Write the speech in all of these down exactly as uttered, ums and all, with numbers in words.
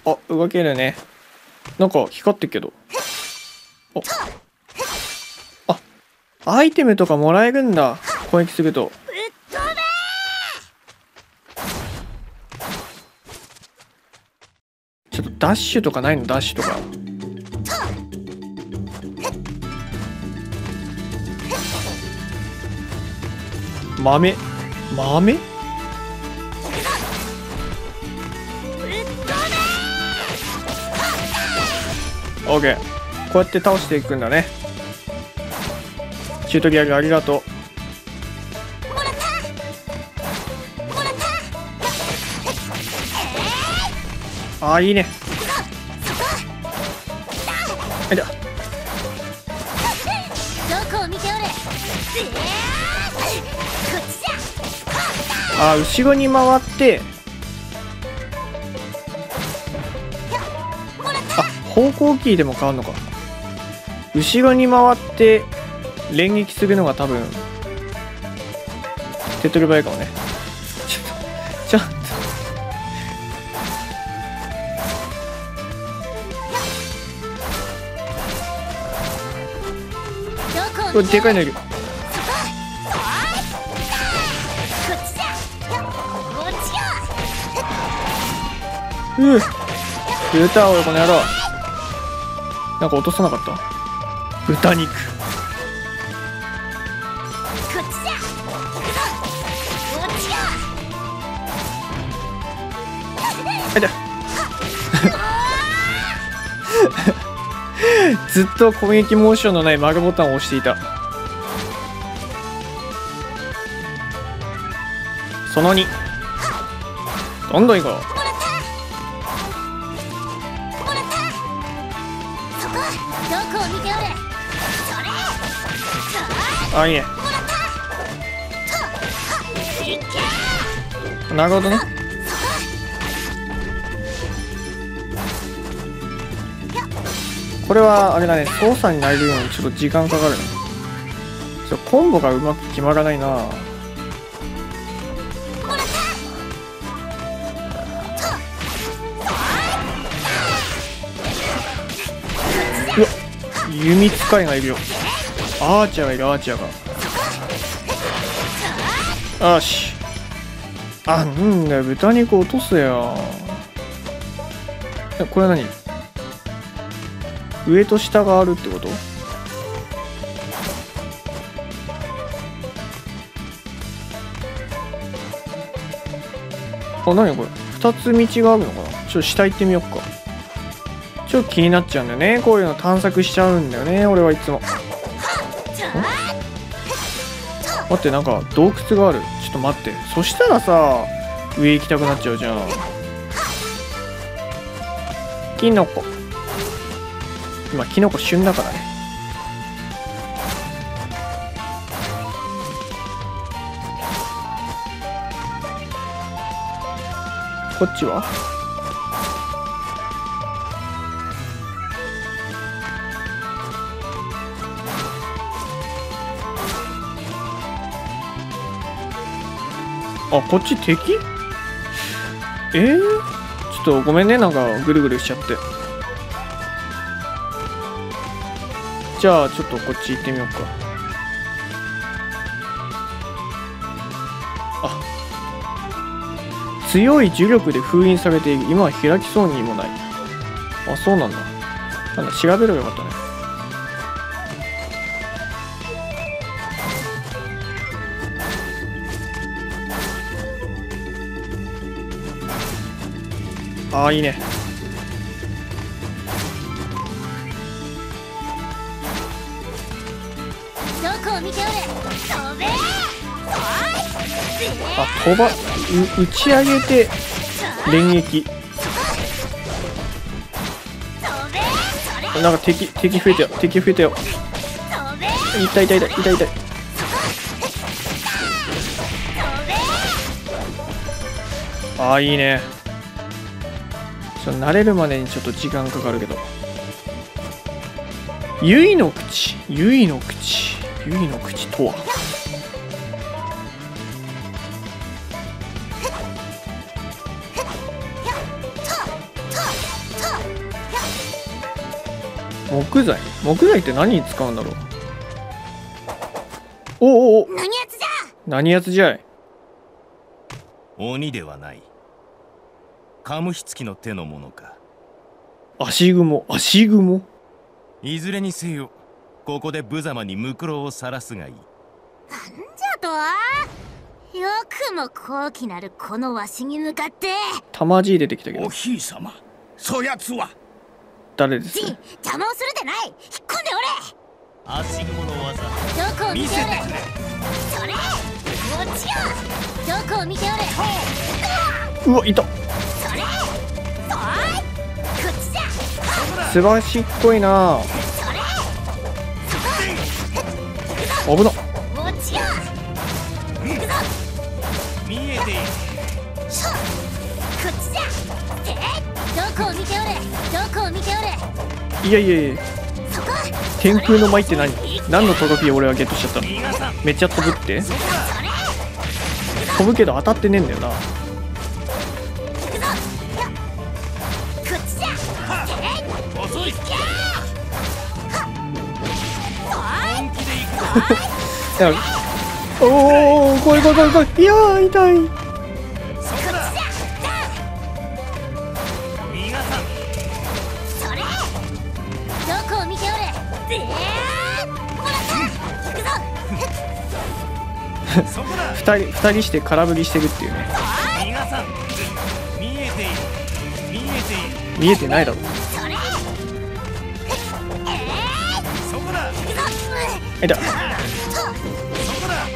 あ、動けるね。なんか光ってるけど。あ、アイテムとかもらえるんだ。攻撃すると。ちょっとダッシュとかないの？ダッシュとか。豆豆オーケー。こうやって倒していくんだね。シュートギャグありがとう。ああ、いいね。あいだ。あー、後ろに回ってあ、方向キーでも変わるのか。後ろに回って連撃するのが多分手っ取り早いかもね。ちょっとちょっとこれでかいのいる。うう豚をこの野郎。なんか落とさなかった？豚肉。あいだずっと攻撃モーションのない丸ボタンを押していた。そのに、どんどんいこう。あ、いいね。なるほどね。これはあれだね、操作になれるようにちょっと時間かかるね。ちょコンボがうまく決まらないな。うわ、弓使いがいるよ。アーチャーがいる。アーチャーが。よし。あ、なんだよ、豚肉落とすよ。これは何？上と下があるってこと？あ、何これ？二つ道があるのかな？ちょっと下行ってみよっか。ちょっと気になっちゃうんだよね。こういうの探索しちゃうんだよね、俺はいつも。待って、なんか洞窟がある。ちょっと待って。そしたらさ、上行きたくなっちゃうじゃん。キノコ。今キノコ旬だからね。こっちはあ、こっち敵？えー、ちょっとごめんね、なんかぐるぐるしちゃって。じゃあちょっとこっち行ってみようか。あ、強い呪力で封印されている。今は開きそうにもない。あ、そうなんだ。なんだ、調べればよかったね。ああ、いいね。あ、飛ば、う、打ち上げて連撃。なんか敵、敵増えたよ。敵増えたよ。痛い痛い痛い痛い痛い。ああ、いいね。ちょっと慣れるまでにちょっと時間かかるけど。ゆいの口、ゆいの口、ゆいの口とは。 木材木材って何に使うんだろう。おおお、 何やつじゃ。 何やつじゃい。 鬼ではない。カムヒツキの手のものか。 足雲足雲。 いずれにせよここで無様にムクロを晒すがいい。 なんじゃとは。よくも高貴なるこのわしに向かって。 たまじい出てきたけど。 おひいさま、そやつは誰です。 じ邪魔をするでない。引っ込んでおれ。 足雲の技どこを見ておれ。 見せてくれ。 それ落ちよ。どこを見ておれ。 うわいた。 それそいこっちじゃ。 すばしっこいな。 それ危な。 落ちよ。行くぞ。 見えている。 しょこっちじゃ。てどこを見ておれ。どこを見ておれ。 いやいやいや、 そこ。 天空の舞って何。何のトロフィーを俺はゲットしちゃったの。 皆さんめっちゃ飛ぶって。 それ飛ぶけど当たってねえんだよな。 行くぞ。こっちじゃ。て遅い。 行け。 本気で行くぞ。 だからおお、来い来い来い来い。いやー痛い。 そこだ。皆さんそれどこを見ておれ。でーもらった行くぞ。 そこだ。 二人二人して空振りしてるっていうね。 皆さん見えている。見えている。 見えてないだろ。 それそこだ。 行くぞ。 いた。 そこだ。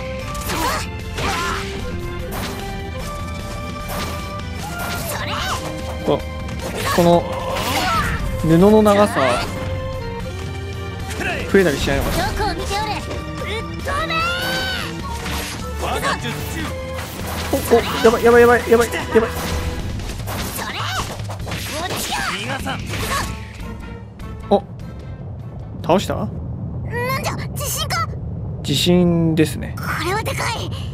それここの布の長さくらえ。 増えたりしないのかな。 どこを見ておれ。ぶっ飛べ。 我が術中。 おお、やばいやばいやばいやばいやばい。 それ落ちよ。 皆さんお、倒した。 なんだ地震か。 地震ですね。 これはでかい。どこへ行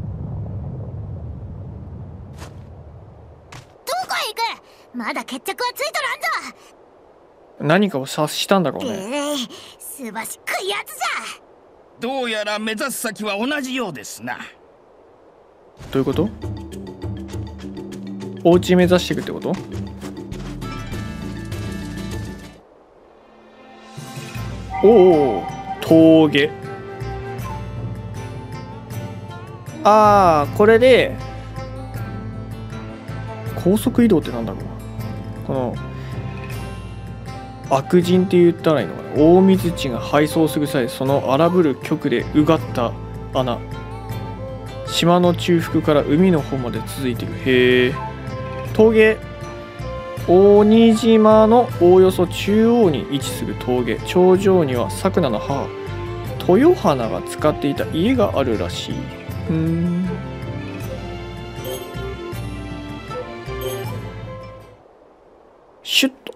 く。まだ決着はついとらんぞ。 何かを察したんだろうね。 ええすばしっこいやつじゃ。 どうやら目指す先は同じようですな。 どういうこと。お家目指していくってこと。おお、峠。ああ、これで高速移動ってなんだろう。この悪人って言ったらいいのかな。大水地が敗走する際、その荒ぶる極でうがった穴、島の中腹から海の方まで続いている。へえ。峠。鬼島のおおよそ中央に位置する峠。頂上にはさくらの母豊花が使っていた家があるらしい。うーん。シュッと。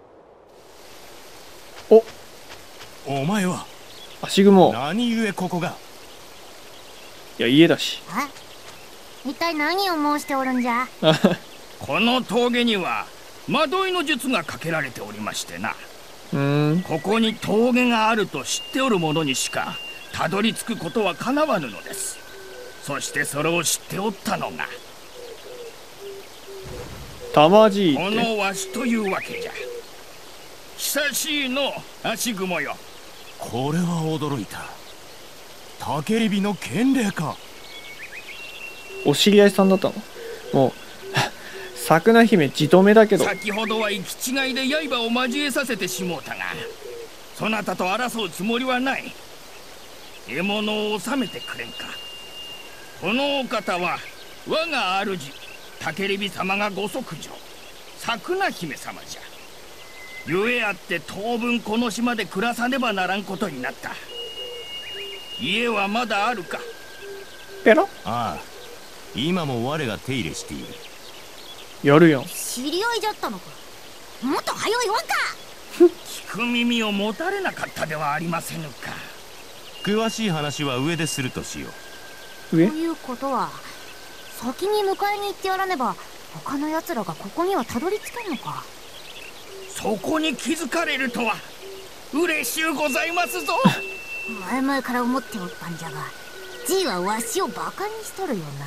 お、 お前は足雲。 何故ここが。 いや家だし。 あ一体何を申しておるんじゃ。 この峠には惑いの術がかけられておりましてな。 うーん。 ここに峠があると知っておる者にしかたどり着くことはかなわぬのです。そしてそれを知っておったのがたまじいって。 このわしというわけじゃ。久しいの足雲よ。 これは驚いた。竹リビの賢霊か。 お知り合いさんだったの。もう桜姫じとめだけど。 先ほどは行き違いで刃を交えさせてしもうたが、そなたと争うつもりはない。獲物を収めてくれんか。このお方は我が主竹リビ様がご息女桜姫様じゃ。ゆえあって当分この島で暮らさねばならんことになった。家はまだあるか。 ペラ。 ああ、今も我が手入れしている。 やるやん。 知り合いじゃったのか。もっと早いわんか。 聞く耳を持たれなかったではありませぬか。 詳しい話は上でするとしよ上。 ということは先に迎えに行ってやらねば他の奴らがここにはたどり着けんのか。 そこに気づかれるとは。 嬉しゅうございますぞ。 前々から思っておったんじゃが、じいはわしをバカにしとるよな。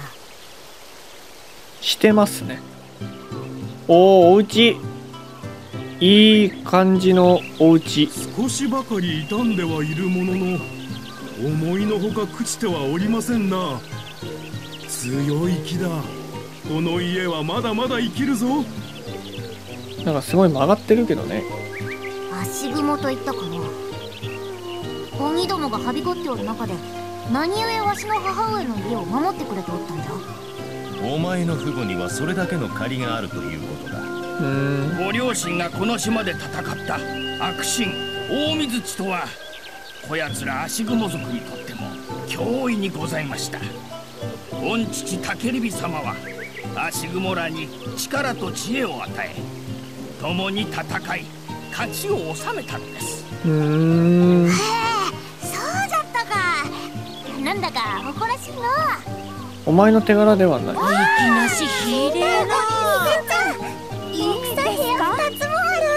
してますね。おお、お家いい感じのお家。 少しばかり傷んではいるものの、思いのほか朽ちてはおりませんな。強い木だ。この家はまだまだ生きるぞ。 なんかすごい曲がってるけどね。 足雲といったかな。鬼どもがはびこっておる中で、何故わしの母上の家を守ってくれておったんじゃ。 お前の父母にはそれだけの借りがあるということだ。 うーん。 ご両親がこの島で戦った悪神大水地とは、こやつら足雲族にとっても脅威にございました。御父竹蛇様は足雲らに力と知恵を与え、共に戦い勝ちを収めたのです。 うーん。 へえ、そうじゃったか。なんだか誇らしいな。 お前の手柄ではない。 きなしひれな。いいんですか？二つもある。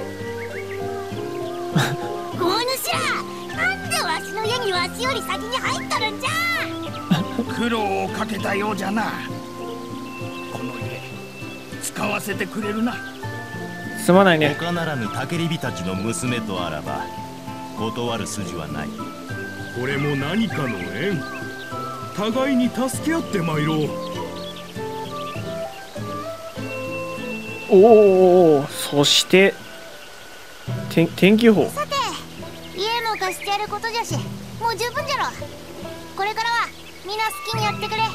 お主ら、なんでわしの家にわしより先に入っとるんじゃ。 苦労をかけたようじゃな。この家使わせてくれるな。 すまないね。 他ならぬ竹蛇たちの娘とあらば断る筋はない。 これも何かの縁。互いに助け合ってまいろう。 おーおーおー、そして天天気予報。 さて、家も貸してやることじゃし、もう十分じゃろ。これからはみんな好きにやってくれ。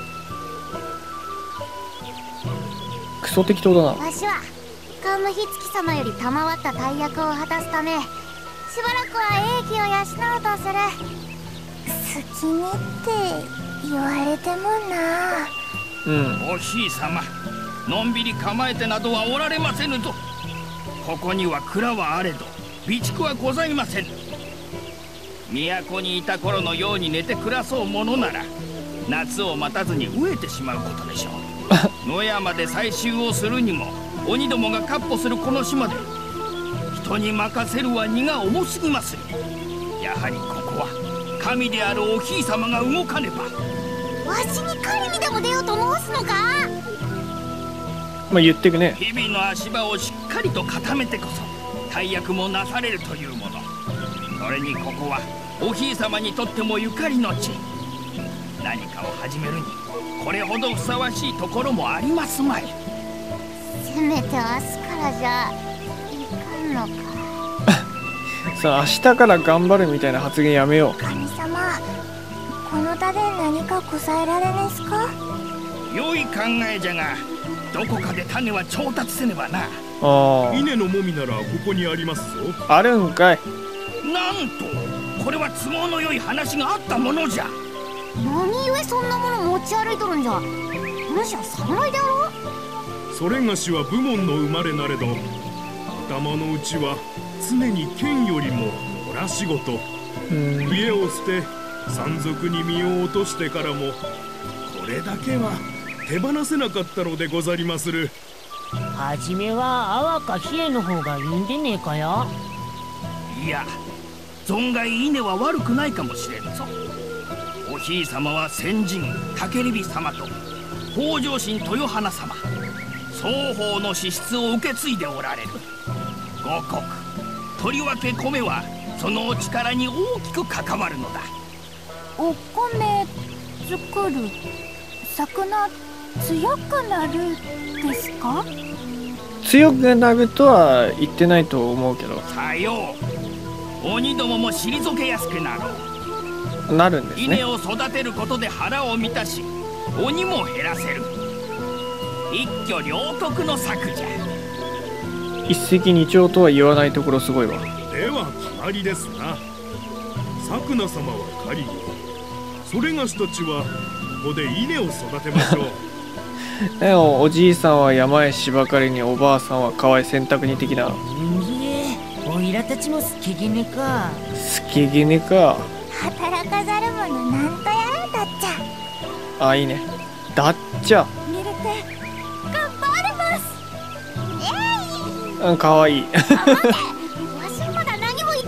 クソ適当だな。 わしはカムヒツキ様より賜った大役を果たすため、しばらくは英気を養うとする。好きにって言われてもな。 うん。 おひい様、のんびり構えてなどはおられませぬぞ。ここには蔵はあれど備蓄はございません。都にいた頃のように寝て暮らそうものなら、夏を待たずに飢えてしまうことでしょう。野山で採集をするにも鬼どもが闊歩するこの島で、人に任せるは荷が重すぎまする。やはりここは神であるおひい様が動かねば。 わしに狩りにでも出ようと申すのか。 まあ言ってくね。 日々の足場をしっかりと固めてこそ大役もなされるというもの。それにここはおひい様にとってもゆかりの地。何かを始めるにこれほどふさわしいところもありますまい。 せめて明日からじゃいかんのか。 さあ明日から頑張るみたいな発言やめよう。 神様、この田で何かこさえられねすか。 良い考えじゃが、どこかで種は調達せねばな。 あ稲のもみならここにありますぞ。 あ。あるんかい。 なんとこれは都合の良い話があったものじゃ。 何故そんなもの持ち歩いとるんじゃ。主は侍であろう。 それがしは武門の生まれなれど、頭の内は常に剣よりも野良仕事。 うん。 家を捨て山賊に身を落としてからも、これだけは手放せなかったのでござりまする。 はじめは泡か冷えの方がいいんでねえかよ。 いや、存外稲は悪くないかもしれんぞ。おひい様は先人竹蛇様と北条神豊花様、双方の資質を受け継いでおられる。五穀、とりわけ米はそのお力に大きく関わるのだ。 お米作る魚強くなるですか。 強くなるとは言ってないと思うけど、 さよう、鬼どもも退けやすくなろう。 なるんですね。 稲を育てることで腹を満たし、鬼も減らせる。一挙両得の策じゃ。 一石二鳥とは言わないところすごいわ。 では決まりですな。佐久名様は狩りに、それがしたちはここで稲を育てましょう。 でもおじいさんは山へ芝刈りに、おばあさんは川へ洗濯に的な。 うんぎえ、おいらたちもスケゲネか。 スケゲネか。 働かざる者なんとやらんだっちゃ。 あ、いいね。だっちゃ。 見れて頑張れます。えい。 うん、かわいい。 あ、待て。わしまだ何も言っ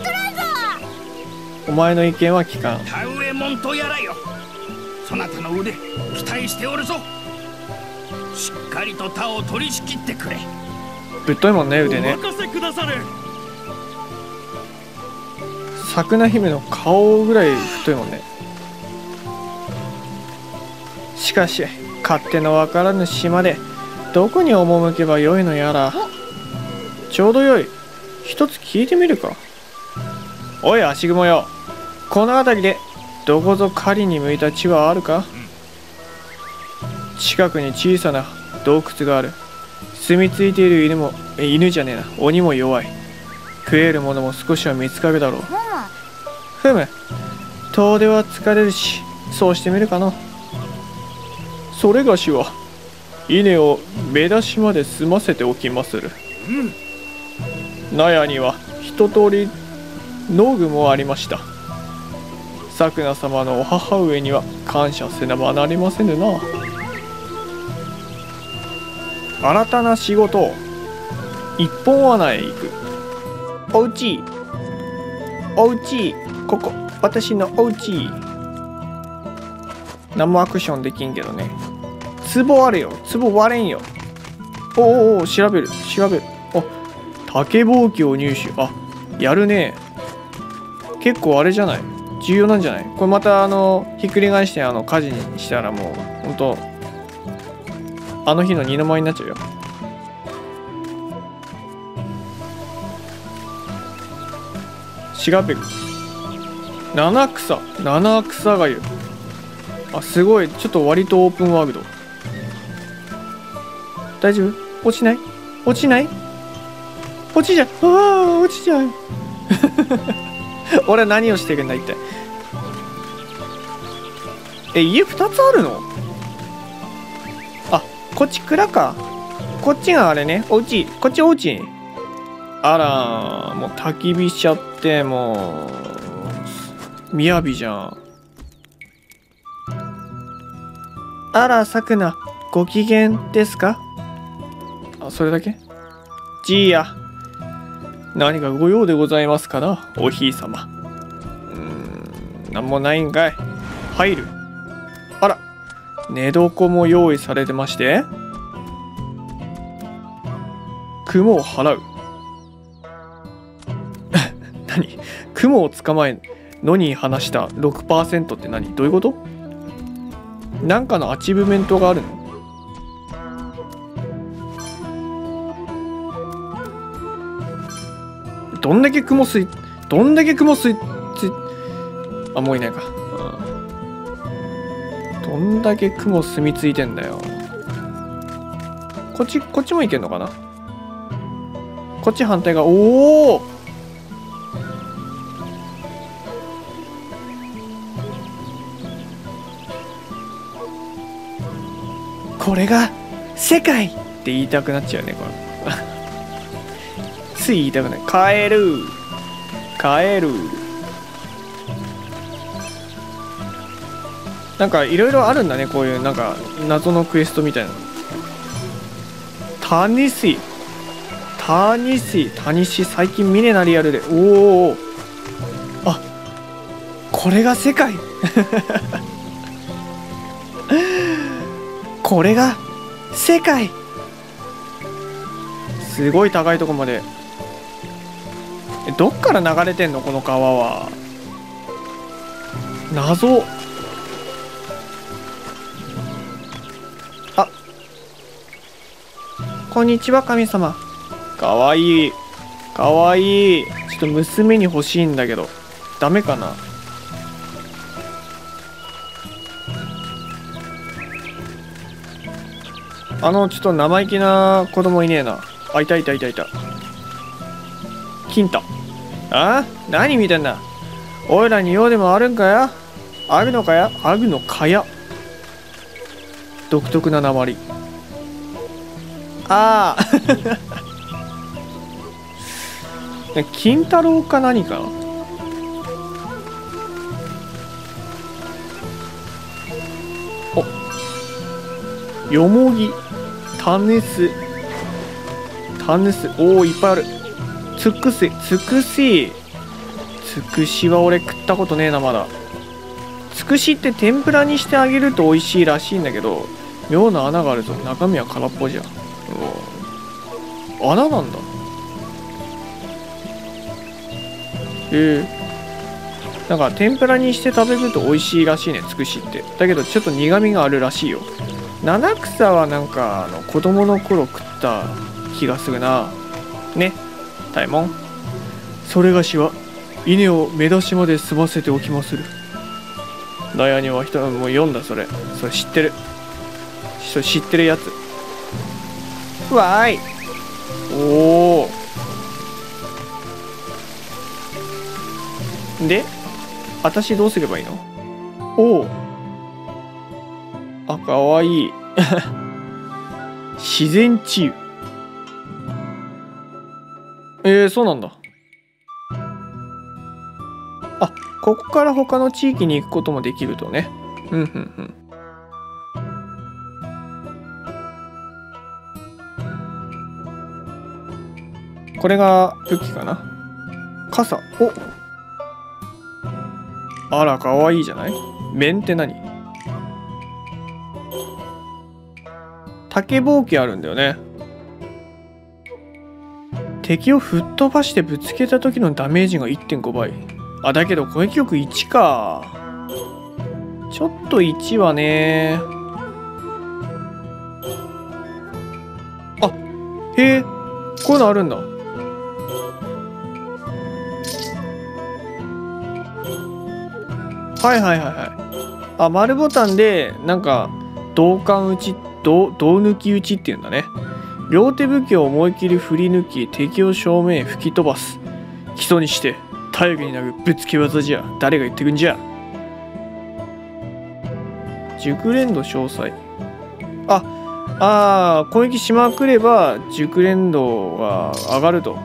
お前の意見は聞かん。 田植えもんとやらよ、そなたの腕期待しておるぞ。しっかりと田を取り仕切ってくれ。 ぶっといもんね、腕ね。 お任せくだされ。 さくな姫の顔ぐらい太いもんね。しかし勝手のわからぬ島でどこに赴けばよいのやら。ちょうどよい、一つ聞いてみるか。おい足雲よ、この辺りでどこぞ狩りに向いた地はあるか。近くに小さな洞窟がある。住み着いている犬もえ犬じゃねえな鬼も弱い。食えるものも少しは見つかるだろう。ふむ、遠出は疲れるし、そうしてみるかな。それがしは稲を目出しまで済ませておきまする。納屋には一通り農具もありました。さくな様のお母上には感謝せねばなりませぬな。新たな仕事、一本穴へ行く。おうち、おうち、ここ私のおうち。何もアクションできんけどね。壺あれよ、壺割れんよ。おおお、調べる調べる。あ、竹ぼうきを入手。あ、やるね。結構あれじゃない、重要なんじゃない。これまたあのひっくり返してあの火事にしたらもうほんとあの日の二の舞になっちゃうよ。調べる。七草、七草がゆ。あ、すごい、ちょっと割とオープンワールド。大丈夫？落ちない？落ちない？落ちちゃう。ああ、落ちちゃう。俺は何をしてるんだ一体。え、家ふたつあるの？あ、こっち蔵か。こっちがあれね、お家。こっちお家。あら、もう焚き火しちゃって、もうみやびじゃん。あら、さくな、ご機嫌ですか？あ、それだけ？じいや、何かご用でございますかな、おひいさま。うーん、なんもないんかい。入る。あら、寝床も用意されてまして、雲を払う。何？雲を捕まえのに話した ろくパーセント って何？どういうこと？なんかのアチブメントがあるの？どんだけ雲すい、どんだけ雲すい、つい、あ、もういないか。うん、どんだけ雲住みついてんだよ。こっち、こっちも行けんのかな？こっち反対側。おお！これが世界って言いたくなっちゃうね、これ。つい言いたくない。帰る帰る。なんかいろいろあるんだね、こういうなんか謎のクエストみたいな。タニシタニシタニシ最近ミネナリアルで。おお、あ、これが世界。これが世界。すごい高いとこまで。え、どっから流れてんのこの川は。謎。あ、こんにちは神様。かわいいかわいい。ちょっと娘に欲しいんだけどダメかな。あの、ちょっと生意気な子供いねえな。あ、いたいたいたいた。金太。あ？何見てんだ。おいらに用でもあるんかや？あるのかや？あるのかや？独特な訛り。ああ。金太郎か何かな。お、よもぎ。タヌス、タヌス、おお、いっぱいある。つくせ、つくし、つつくしは俺食ったことねえなまだ。つくしって天ぷらにしてあげると美味しいらしいんだけど、妙な穴があるぞ。中身は空っぽじゃん。穴なんだ。へえ。なんか天ぷらにして食べると美味しいらしいね、つくしって。だけどちょっと苦味があるらしいよ。七草はなんかあの子供の頃食った気がするな。ね、大門。それがしは稲を目出しまで済ませておきまする。悩みは人もう読んだそれ。それ知ってる。それ知ってるやつ。わーい。おお。で、私どうすればいいの？おお。あ、かわいい。自然治癒。えー、そうなんだ。あ、ここから他の地域に行くこともできるとね。うんうんうん。これが武器かな。傘。お、あら、かわいいじゃない。面って何？竹ぼうきあるんだよね。敵を吹っ飛ばしてぶつけた時のダメージが いってんご 倍。あ、だけど攻撃力いちか。ちょっといちはね。あ、へえ、こういうのあるんだ。はいはいはいはい。あ、丸ボタンでなんか銅管打ち、銅、銅抜き打ちっていうんだね。両手武器を思い切り振り抜き敵を正面へ吹き飛ばす。基礎にして体力になるぶつけ技じゃ。誰が言ってくんじゃ。熟練度詳細。あ、あー、攻撃しまくれば熟練度が上がると。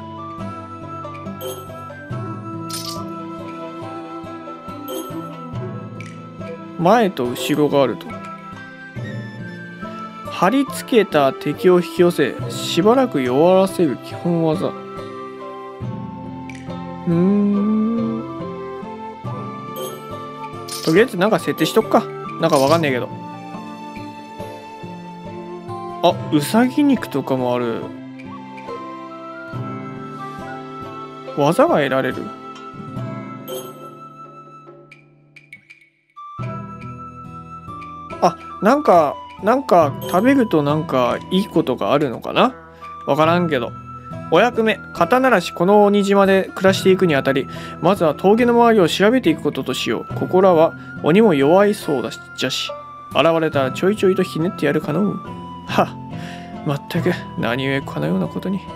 前と後ろがあると。貼り付けた敵を引き寄せしばらく弱らせる基本技。うーん、とりあえずなんか設定しとくか。なんかわかんねえけど。あ、うさぎ肉とかもある。技が得られる。あ、なんかなんか食べるとなんかいいことがあるのかな。わからんけど。お役目、肩慣らし。この鬼島で暮らしていくにあたり、まずは峠の周りを調べていくこととしよう。ここらは鬼も弱いそうだしじゃし、現れたらちょいちょいとひねってやるかのう。は、まったく何故このようなことに。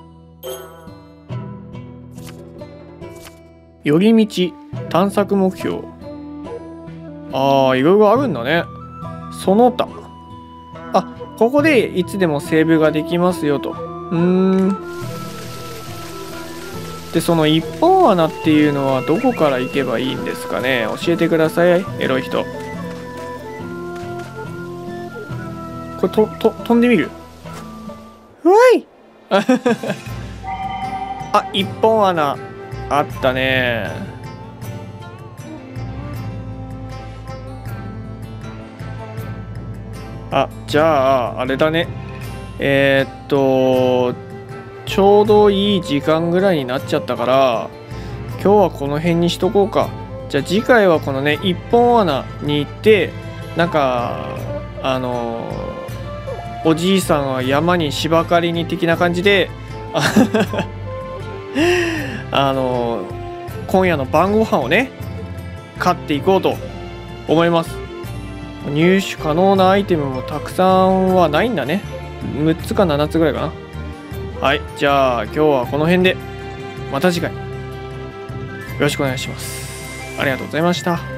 寄り道探索目標。ああ、いろいろあるんだね。その他。あ、ここでいつでもセーブができますよと。うーん。で、その一本穴っていうのはどこから行けばいいんですかね。教えてください、エロい人。これと、と、飛んでみる。うわいあ、一本穴あったね。あ、じゃああれだね。えー、っとちょうどいい時間ぐらいになっちゃったから、今日はこの辺にしとこうか。じゃあ次回はこのね一本穴に行って、なんかあのおじいさんは山に芝刈りに的な感じであの今夜の晩ご飯をね買っていこうと思います。入手可能なアイテムもたくさんはないんだね。むっつかななつぐらいかな。はい、じゃあ今日はこの辺で、また次回よろしくお願いします。ありがとうございました。